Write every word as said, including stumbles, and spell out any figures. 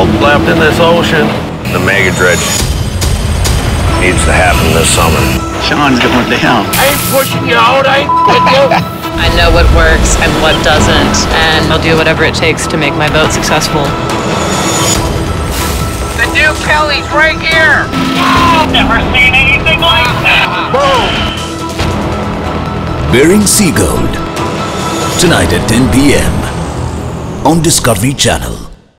salt left in this ocean. The mega dredge needs to happen this summer. Sean's going down. I ain't pushing you out, I ain't with you. I know what works and what doesn't, and I'll do whatever it takes to make my boat successful. The new Kelly's right here! I've never seen anything like that! Boom! Bering Sea Gold. Tonight at ten p m on Discovery Channel.